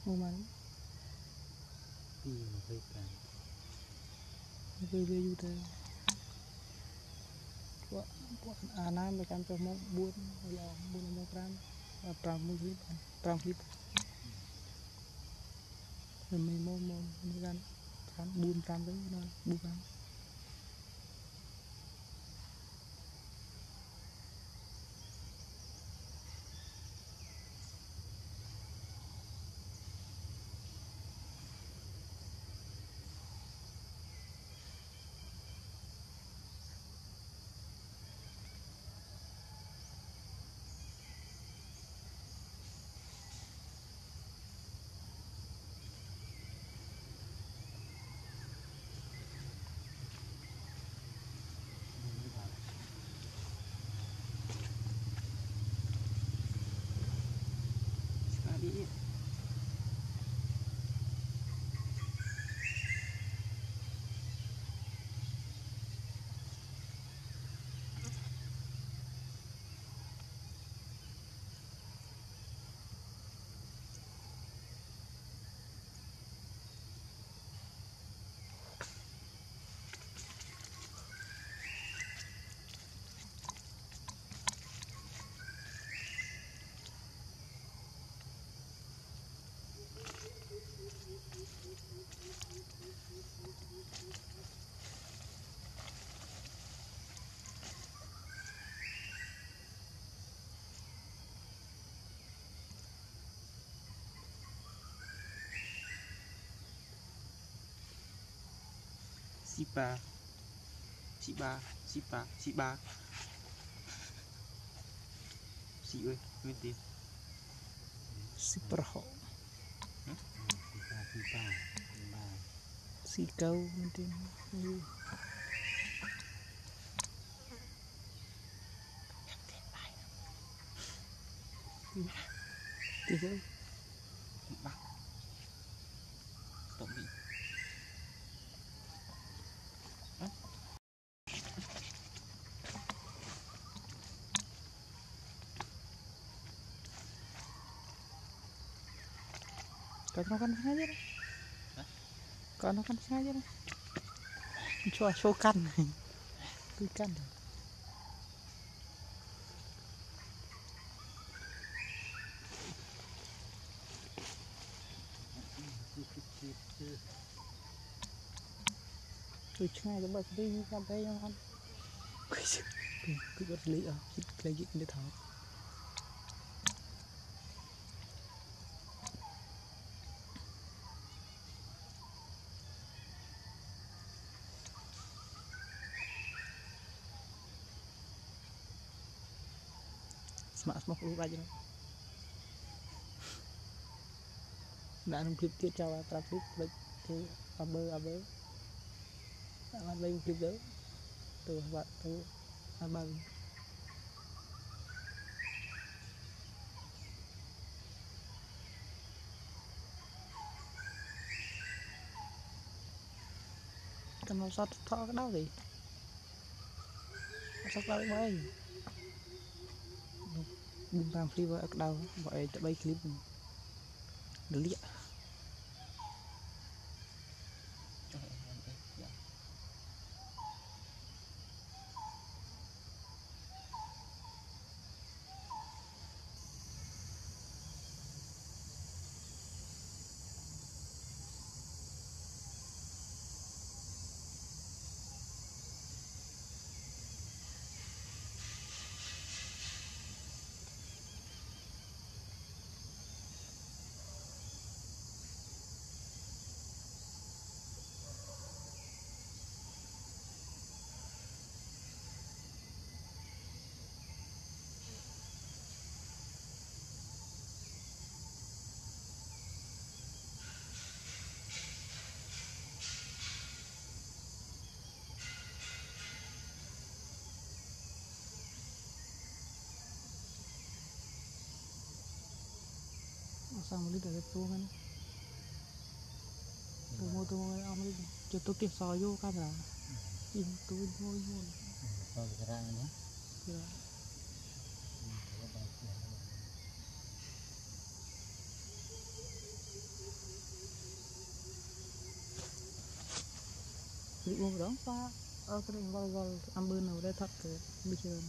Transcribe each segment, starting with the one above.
mua mà đi mà về cả về du thế của Nam cam cho một buôn là buôn một trăm một clip trăm clip rồi mình mua gan buôn trăm đấy nó buôn trăm đi Sipa Sipa Sipa Sipa Si ơi nguyên tiền super hot Sipa si câu nguyên tiền thì thôi bắt tổng bị Kan sengaja deh. Kan sengaja deh. Show kan. Ikan. Tôi ngay cái bậc đi cà phê cho con. Cứ bật lý ở cái gì để thở. Smart lu aja. Đã nông clip tiết cho tra clip lấy thì abơ làm lấy clip đó từ bạn từ abơ tao nó sót thọ cái đâu gì sót đâu đấy bung tam free vào cái đâu gọi cho bay clip được liệt sang một lít để tua kan tua ông đi cho tôi tiệt soi vô camera in tôi thôi vô rồi cái ra nhé Clip một đó pha cái gol gol ambil nào đây thật cái bây giờ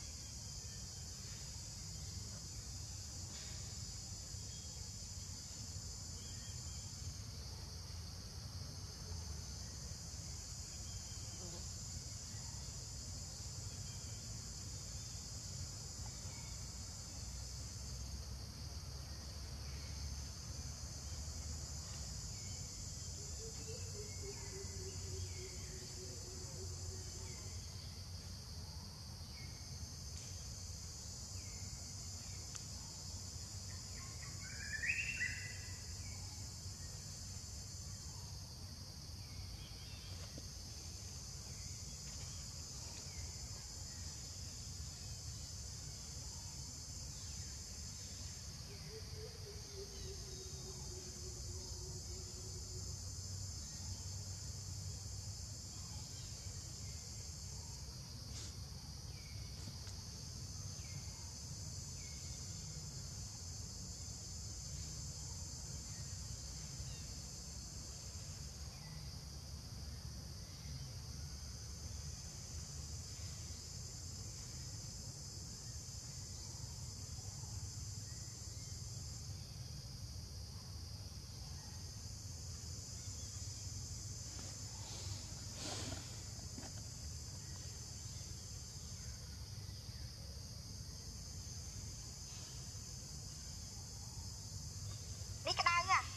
đi cái đai nha.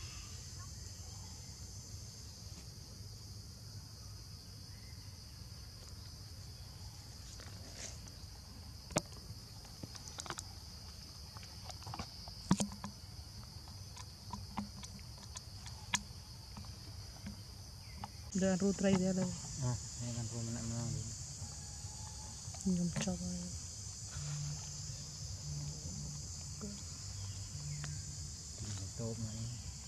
dan rutrai dia lah Ini kan rumah nak menang dulu. nyum coba Tinggal top mana?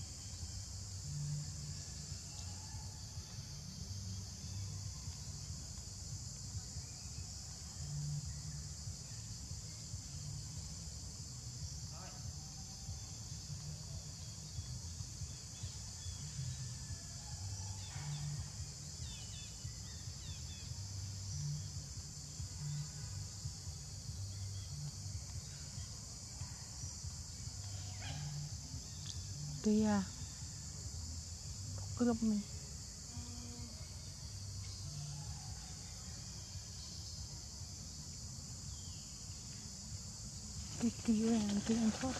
tu ya kerap ni kiki yang tu yang thot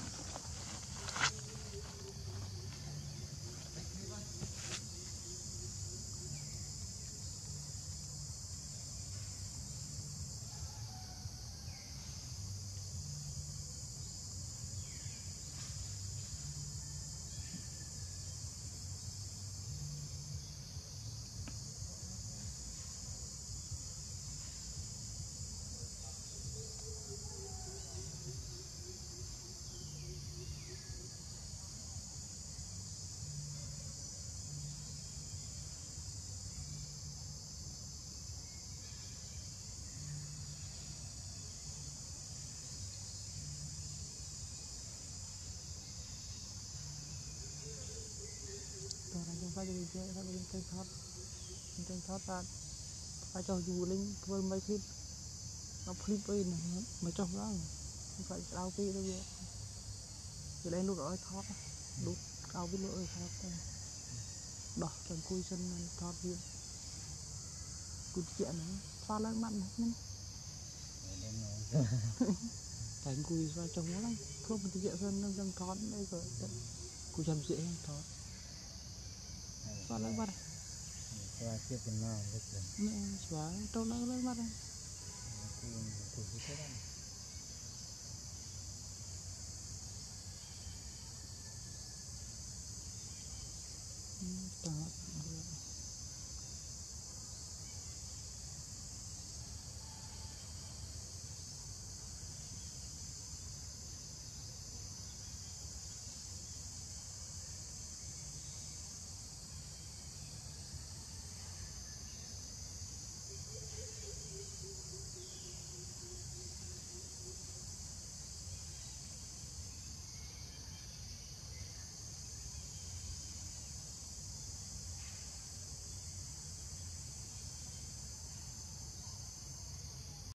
orang jumpa jadi dia kalau yang thot tak phải cho dù lên với mấy clip nó clip ấy này mà cho đó phải đau tí đâu vậy thì lên lúc đó thot lúc đau biết lỗi thot đỏ chẳng cùi chân thot viên cùi chuyện này pha lên mặt này thành cùi và trồng nó lắm không một chuyện hơn nó đang thot đây rồi cùi chăm dễ hơn thot pha lên mặt Saya siap kenal betul. mẹ xóa trâu lên mặt này Aku yang betul betul kan. Tengok